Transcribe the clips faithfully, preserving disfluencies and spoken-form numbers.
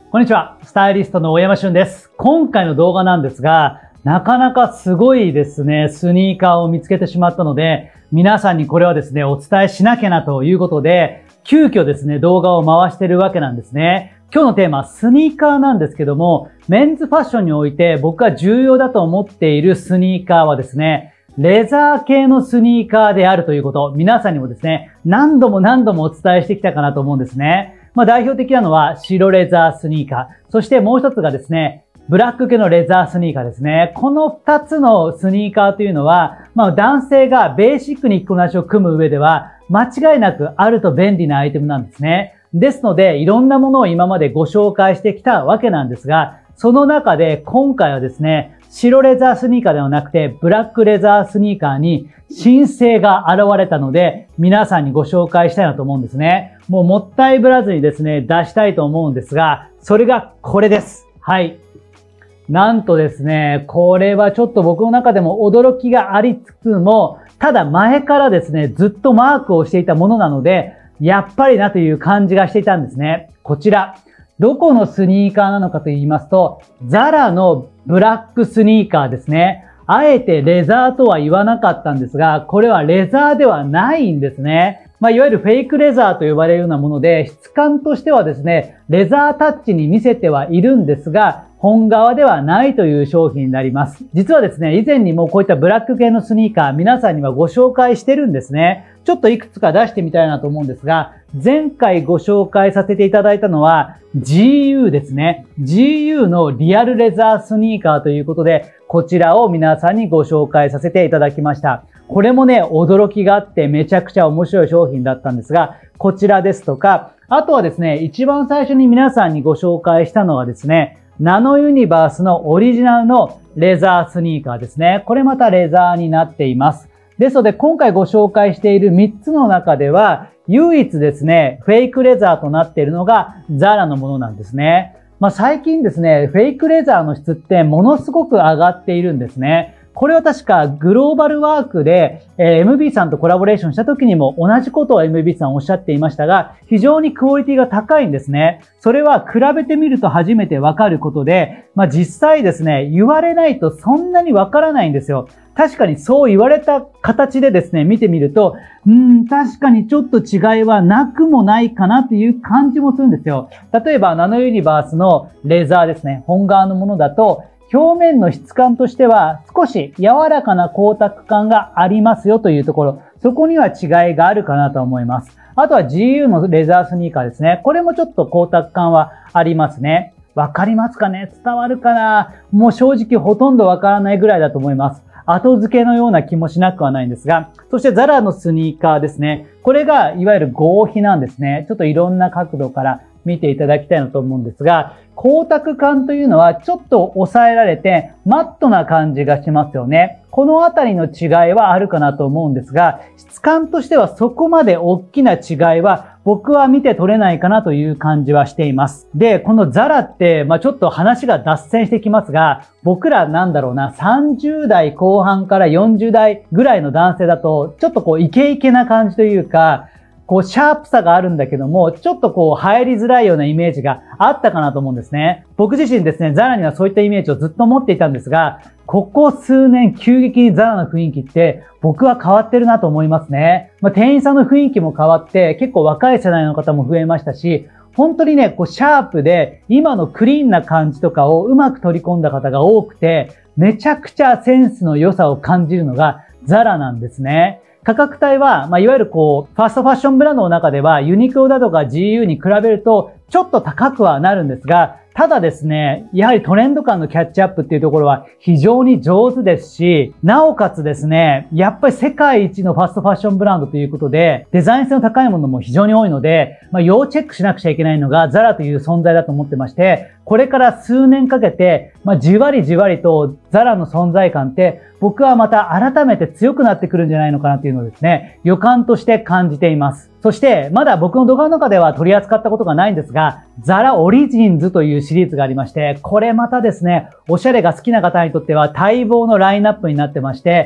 こんにちは。スタイリストの大山俊です。今回の動画なんですが、なかなかすごいですね、スニーカーを見つけてしまったので、皆さんにこれはですね、お伝えしなきゃなということで、急遽ですね、動画を回してるわけなんですね。今日のテーマ、スニーカーなんですけども、メンズファッションにおいて僕が重要だと思っているスニーカーはですね、レザー系のスニーカーであるということ、皆さんにもですね、何度も何度もお伝えしてきたかなと思うんですね。まあ代表的なのは白レザースニーカー。そしてもう一つがですね、ブラック系のレザースニーカーですね。この二つのスニーカーというのは、まあ男性がベーシックに着こなしを組む上では、間違いなくあると便利なアイテムなんですね。ですので、いろんなものを今までご紹介してきたわけなんですが、その中で今回はですね、白レザースニーカーではなくて、ブラックレザースニーカーに新星が現れたので、皆さんにご紹介したいなと思うんですね。もうもったいぶらずにですね、出したいと思うんですが、それがこれです。はい。なんとですね、これはちょっと僕の中でも驚きがありつつも、ただ前からですね、ずっとマークをしていたものなので、やっぱりなという感じがしていたんですね。こちら。どこのスニーカーなのかと言いますと、ザラのブラックスニーカーですね。あえてレザーとは言わなかったんですが、これはレザーではないんですね。まあ、いわゆるフェイクレザーと呼ばれるようなもので、質感としてはですね、レザータッチに見せてはいるんですが、本革ではないという商品になります。実はですね、以前にもこういったブラック系のスニーカー、皆さんにはご紹介してるんですね。ちょっといくつか出してみたいなと思うんですが、前回ご紹介させていただいたのは ジーユー ですね。ジーユー のリアルレザースニーカーということで、こちらを皆さんにご紹介させていただきました。これもね、驚きがあってめちゃくちゃ面白い商品だったんですが、こちらですとか、あとはですね、一番最初に皆さんにご紹介したのはですね、ナノユニバースのオリジナルのレザースニーカーですね。これまたレザーになっています。ですので、今回ご紹介しているみっつの中では、唯一ですね、フェイクレザーとなっているのがザラのものなんですね。まあ最近ですね、フェイクレザーの質ってものすごく上がっているんですね。これは確かグローバルワークで、えー、エムビー さんとコラボレーションした時にも同じことを エムビー さんおっしゃっていましたが、非常にクオリティが高いんですね。それは比べてみると初めてわかることで、まあ実際ですね、言われないとそんなにわからないんですよ。確かにそう言われた形でですね、見てみると、うーん、確かにちょっと違いはなくもないかなという感じもするんですよ。例えばナノユニバースのレザーですね、本革のものだと、表面の質感としては少し柔らかな光沢感がありますよというところ、そこには違いがあるかなと思います。あとは ジーユー のレザースニーカーですね。これもちょっと光沢感はありますね。わかりますかね？伝わるかな？もう正直ほとんどわからないぐらいだと思います。後付けのような気もしなくはないんですが、そしてザラのスニーカーですね。これがいわゆる合皮なんですね。ちょっといろんな角度から見ていただきたいなと思うんですが、光沢感というのはちょっと抑えられてマットな感じがしますよね。このあたりの違いはあるかなと思うんですが、質感としてはそこまで大きな違いは僕は見て取れないかなという感じはしています。で、このザラって、まあちょっと話が脱線してきますが、僕らなんだろうな、さんじゅう代後半からよんじゅう代ぐらいの男性だと、ちょっとこうイケイケな感じというか、こう、シャープさがあるんだけども、ちょっとこう、入りづらいようなイメージがあったかなと思うんですね。僕自身ですね、ザラにはそういったイメージをずっと持っていたんですが、ここ数年急激にザラの雰囲気って僕は変わってるなと思いますね。まあ、店員さんの雰囲気も変わって結構若い世代の方も増えましたし、本当にね、こうシャープで今のクリーンな感じとかをうまく取り込んだ方が多くて、めちゃくちゃセンスの良さを感じるのがザラなんですね。価格帯は、まあ、いわゆるこう、ファストファッションブランドの中ではユニクロだとか ジーユー に比べるとちょっと高くはなるんですが、ただですね、やはりトレンド感のキャッチアップっていうところは非常に上手ですし、なおかつですね、やっぱり世界一のファストファッションブランドということで、デザイン性の高いものも非常に多いので、まあ、要チェックしなくちゃいけないのがザラという存在だと思ってまして、これから数年かけて、まあ、じわりじわりとザラの存在感って僕はまた改めて強くなってくるんじゃないのかなというのをですね、予感として感じています。そして、まだ僕の動画の中では取り扱ったことがないんですが、ザラオリジンズというシリーズがありまして、これまたですね、おしゃれが好きな方にとっては待望のラインナップになってまして、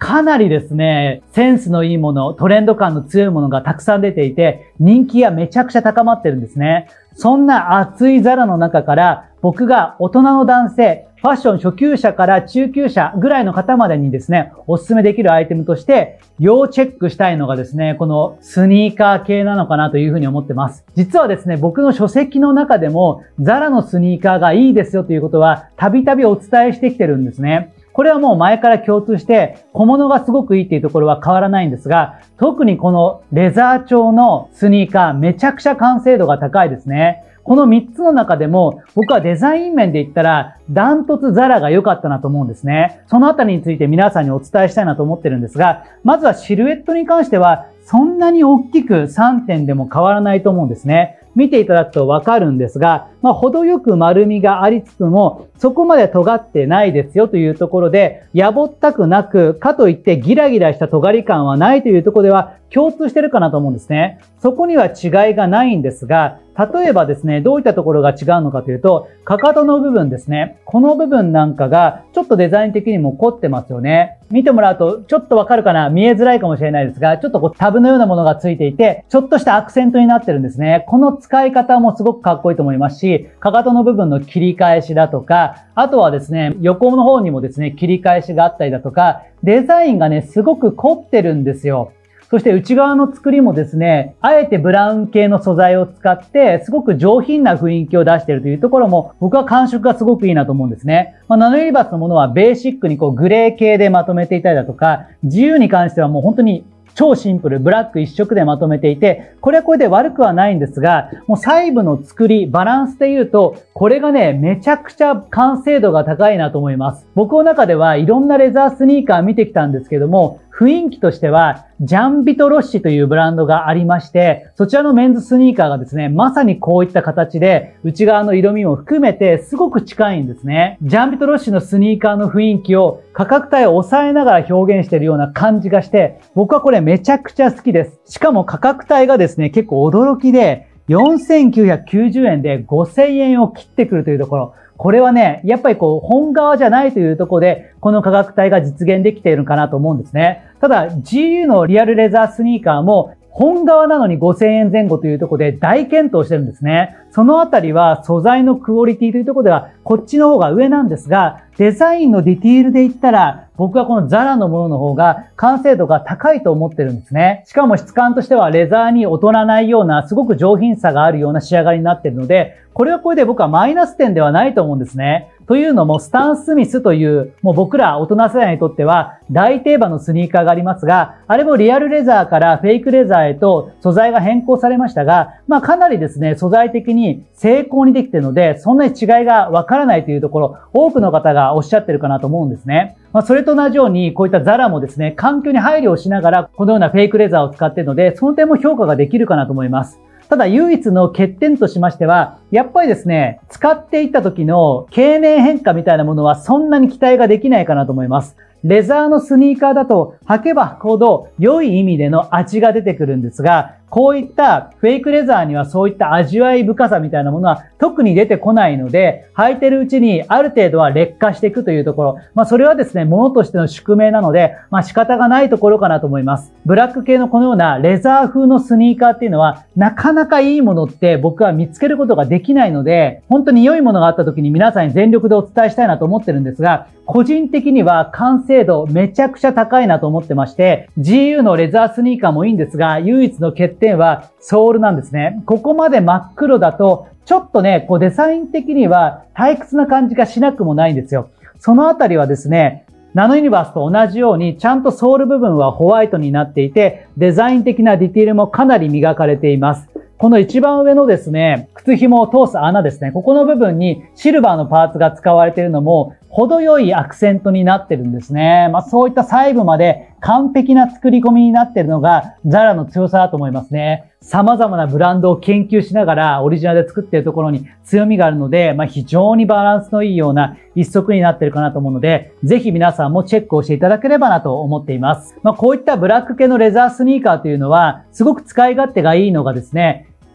かなりですね、センスのいいもの、トレンド感の強いものがたくさん出ていて、人気がめちゃくちゃ高まってるんですね。そんな熱いザラの中から、僕が大人の男性、ファッション初級者から中級者ぐらいの方までにですね、おすすめできるアイテムとして、要チェックしたいのがですね、このスニーカー系なのかなというふうに思ってます。実はですね、僕の書籍の中でも、ザラのスニーカーがいいですよということは、たびたびお伝えしてきてるんですね。これはもう前から共通して、小物がすごくいいっていうところは変わらないんですが、特にこのレザー調のスニーカー、めちゃくちゃ完成度が高いですね。このみっつの中でも、僕はデザイン面で言ったら、ダントツザラが良かったなと思うんですね。そのあたりについて皆さんにお伝えしたいなと思ってるんですが、まずはシルエットに関しては、そんなに大きくさんてんでも変わらないと思うんですね。見ていただくとわかるんですが、まあ、程よく丸みがありつつも、そこまで尖ってないですよというところで、やぼったくなく、かといってギラギラした尖り感はないというところでは共通してるかなと思うんですね。そこには違いがないんですが、例えばですね、どういったところが違うのかというと、かかとの部分ですね。この部分なんかが、ちょっとデザイン的にも凝ってますよね。見てもらうと、ちょっとわかるかな？見えづらいかもしれないですが、ちょっとこうタブのようなものがついていて、ちょっとしたアクセントになってるんですね。この使い方もすごくかっこいいと思いますし、かかとの部分の切り返しだとか、あとはですね、横の方にもですね、切り返しがあったりだとか、デザインがね、すごく凝ってるんですよ。そして内側の作りもですね、あえてブラウン系の素材を使って、すごく上品な雰囲気を出しているというところも、僕は感触がすごくいいなと思うんですね。まあ、ナノユニバースのものはベーシックにこうグレー系でまとめていたりだとか、自由に関してはもう本当に超シンプル、ブラック一色でまとめていて、これはこれで悪くはないんですが、もう細部の作り、バランスで言うと、これがね、めちゃくちゃ完成度が高いなと思います。僕の中ではいろんなレザースニーカー見てきたんですけども、雰囲気としては、ジャンビトロッシというブランドがありまして、そちらのメンズスニーカーがですね、まさにこういった形で、内側の色味も含めてすごく近いんですね。ジャンビトロッシのスニーカーの雰囲気を価格帯を抑えながら表現しているような感じがして、僕はこれめちゃくちゃ好きです。しかも価格帯がですね、結構驚きで、よんせんきゅうひゃくきゅうじゅうえんでごせんえんを切ってくるというところ。これはね、やっぱりこう、本革じゃないというところで、この価格帯が実現できているかなと思うんですね。ただ、ジーユー のリアルレザースニーカーも、本革なのにごせんえんぜん後というところで大検討してるんですね。そのあたりは素材のクオリティというところではこっちの方が上なんですが、デザインのディティールで言ったら僕はこのザラのものの方が完成度が高いと思ってるんですね。しかも質感としてはレザーに劣らないようなすごく上品さがあるような仕上がりになっているので、これはこれで僕はマイナス点ではないと思うんですね。というのもスタン・スミスというもう僕ら大人世代にとっては大定番のスニーカーがありますが、あれもリアルレザーからフェイクレザーへと素材が変更されましたが、まあかなりですね、素材的に精巧にできているので、そんなに違いがわからないというところ、多くの方がおっしゃってるかなと思うんですね。まあそれと同じように、こういったザラもですね、環境に配慮をしながら、このようなフェイクレザーを使っているので、その点も評価ができるかなと思います。ただ唯一の欠点としましては、やっぱりですね、使っていった時の経年変化みたいなものはそんなに期待ができないかなと思います。レザーのスニーカーだと履けば履くほど良い意味での味が出てくるんですが、こういったフェイクレザーにはそういった味わい深さみたいなものは特に出てこないので、履いてるうちにある程度は劣化していくというところ。まあそれはですね、ものとしての宿命なので、まあ仕方がないところかなと思います。ブラック系のこのようなレザー風のスニーカーっていうのは、なかなかいいものって僕は見つけることができないので、本当に良いものがあった時に皆さんに全力でお伝えしたいなと思ってるんですが、個人的には完成度めちゃくちゃ高いなと思ってまして、ジーユー のレザースニーカーもいいんですが、唯一の欠点はソールなんですね。ここまで真っ黒だと、ちょっとね、こうデザイン的には退屈な感じがしなくもないんですよ。そのあたりはですね、ナノユニバースと同じように、ちゃんとソール部分はホワイトになっていて、デザイン的なディティールもかなり磨かれています。この一番上のですね、靴紐を通す穴ですね。ここの部分にシルバーのパーツが使われているのも、程よいアクセントになってるんですね。まあそういった細部まで完璧な作り込みになっているのがザラの強さだと思いますね。様々なブランドを研究しながらオリジナルで作っているところに強みがあるので、まあ非常にバランスのいいような一足になっているかなと思うので、ぜひ皆さんもチェックをしていただければなと思っています。まあこういったブラック系のレザースニーカーというのはすごく使い勝手がいいのがですね、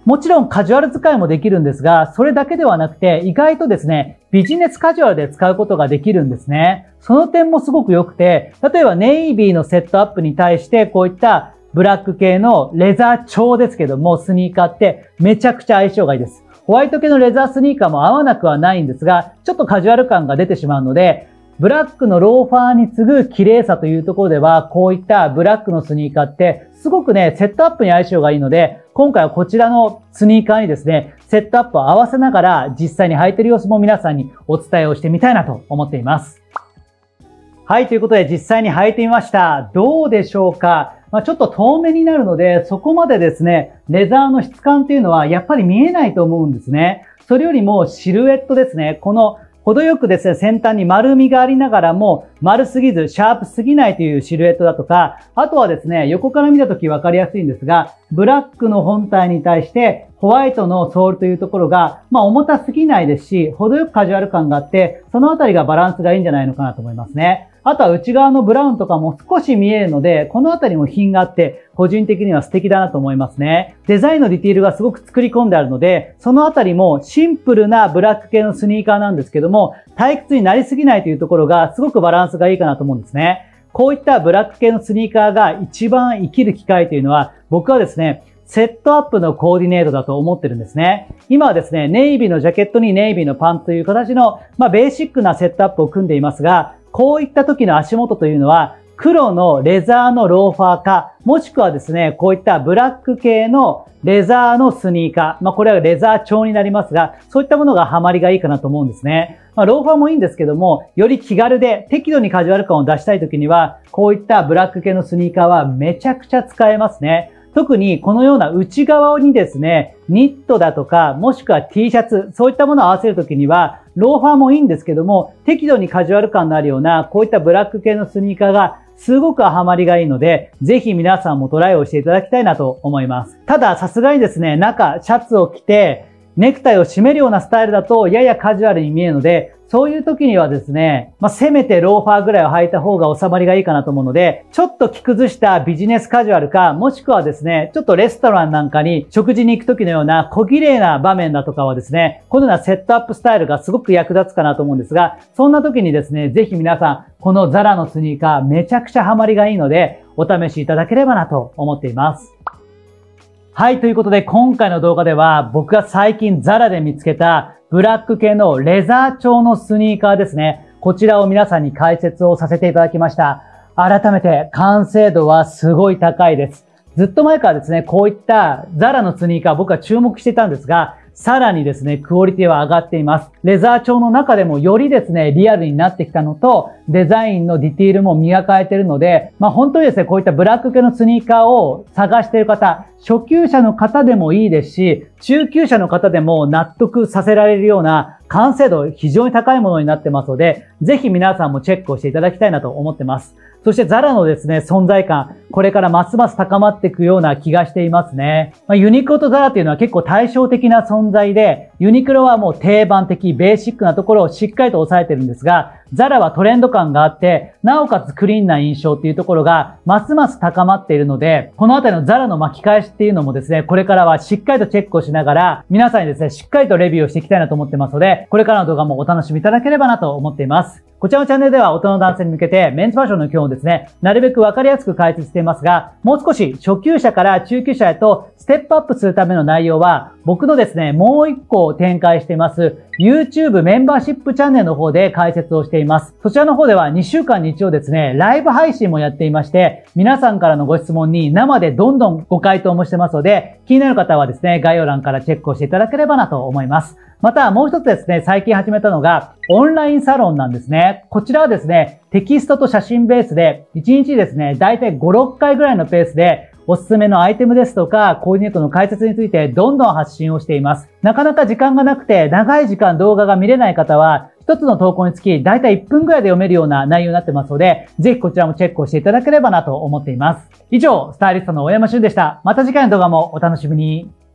もちろんカジュアル使いもできるんですが、それだけではなくて意外とですね、ビジネスカジュアルで使うことができるんですね。その点もすごく良くて、例えばネイビーのセットアップに対してこういったブラック系のレザー調ですけども、スニーカーってめちゃくちゃ相性がいいです。ホワイト系のレザースニーカーも合わなくはないんですが、ちょっとカジュアル感が出てしまうので、ブラックのローファーに次ぐ綺麗さというところでは、こういったブラックのスニーカーってすごくね、セットアップに相性がいいので、今回はこちらのスニーカーにですね、セットアップを合わせながら実際に履いている様子も皆さんにお伝えをしてみたいなと思っています。はい、ということで実際に履いてみました。どうでしょうか？まあ、ちょっと遠目になるので、そこまでですね、レザーの質感っていうのはやっぱり見えないと思うんですね。それよりもシルエットですね。この程よくですね、先端に丸みがありながらも、丸すぎず、シャープすぎないというシルエットだとか、あとはですね、横から見たとき分かりやすいんですが、ブラックの本体に対して、ホワイトのソールというところが、まあ重たすぎないですし、程よくカジュアル感があって、そのあたりがバランスがいいんじゃないのかなと思いますね。あとは内側のブラウンとかも少し見えるので、このあたりも品があって、個人的には素敵だなと思いますね。デザインのディティールがすごく作り込んであるので、そのあたりもシンプルなブラック系のスニーカーなんですけども、退屈になりすぎないというところがすごくバランスがいいかなと思うんですね。こういったブラック系のスニーカーが一番生きる機会というのは、僕はですね、セットアップのコーディネートだと思ってるんですね。今はですね、ネイビーのジャケットにネイビーのパンツという形の、まあベーシックなセットアップを組んでいますが、こういった時の足元というのは、黒のレザーのローファーか、もしくはですね、こういったブラック系のレザーのスニーカー。まあこれはレザー調になりますが、そういったものがハマりがいいかなと思うんですね。まあローファーもいいんですけども、より気軽で適度にカジュアル感を出したい時には、こういったブラック系のスニーカーはめちゃくちゃ使えますね。特にこのような内側にですね、ニットだとか、もしくは T シャツ、そういったものを合わせるときには、ローファーもいいんですけども、適度にカジュアル感のあるような、こういったブラック系のスニーカーがすごくハマりがいいので、ぜひ皆さんもトライをしていただきたいなと思います。ただ、さすがにですね、中、シャツを着て、ネクタイを締めるようなスタイルだと、ややカジュアルに見えるので、そういう時にはですね、まあ、せめてローファーぐらいを履いた方が収まりがいいかなと思うので、ちょっと着崩したビジネスカジュアルか、もしくはですね、ちょっとレストランなんかに食事に行く時のような小綺麗な場面だとかはですね、このようなセットアップスタイルがすごく役立つかなと思うんですが、そんな時にですね、ぜひ皆さん、このザラのスニーカーめちゃくちゃハマりがいいので、お試しいただければなと思っています。はい、ということで今回の動画では僕が最近ザラで見つけたブラック系のレザー調のスニーカーですね。こちらを皆さんに解説をさせていただきました。改めて完成度はすごい高いです。ずっと前からですね、こういったザラのスニーカー僕は注目していたんですが、さらにですね、クオリティは上がっています。レザー調の中でもよりですね、リアルになってきたのと、デザインのディティールも磨かれているので、まあ本当にですね、こういったブラック系のスニーカーを探している方、初級者の方でもいいですし、中級者の方でも納得させられるような完成度非常に高いものになってますので、ぜひ皆さんもチェックをしていただきたいなと思ってます。そしてザラのですね、存在感、これからますます高まっていくような気がしていますね。まあ、ユニクロとザラっていうのは結構対照的な存在で、ユニクロはもう定番的、ベーシックなところをしっかりと抑えてるんですが、ザラはトレンド感があって、なおかつクリーンな印象っていうところが、ますます高まっているので、このあたりのザラの巻き返しっていうのもですね、これからはしっかりとチェックをしながら、皆さんにですね、しっかりとレビューをしていきたいなと思ってますので、これからの動画もお楽しみいただければなと思っています。こちらのチャンネルでは大人の男性に向けてメンズファッションの基本をですね、なるべくわかりやすく解説していますが、もう少し初級者から中級者へとステップアップするための内容は、僕のですね、もう一個展開しています、YouTube メンバーシップチャンネルの方で解説をしています。そちらの方ではにしゅうかんに一応ですね、ライブ配信もやっていまして、皆さんからのご質問に生でどんどんご回答もしてますので、気になる方はですね、概要欄からチェックをしていただければなと思います。また、もう一つですね、最近始めたのが、オンラインサロンなんですね。こちらはですね、テキストと写真ベースで、いちにちですね、だいたいご、ろっかいぐらいのペースで、おすすめのアイテムですとか、コーディネートの解説についてどんどん発信をしています。なかなか時間がなくて、長い時間動画が見れない方は、一つの投稿につき、だいたいいっぷんぐらいで読めるような内容になってますので、ぜひこちらもチェックをしていただければなと思っています。以上、スタイリストの大山俊でした。また次回の動画もお楽しみに。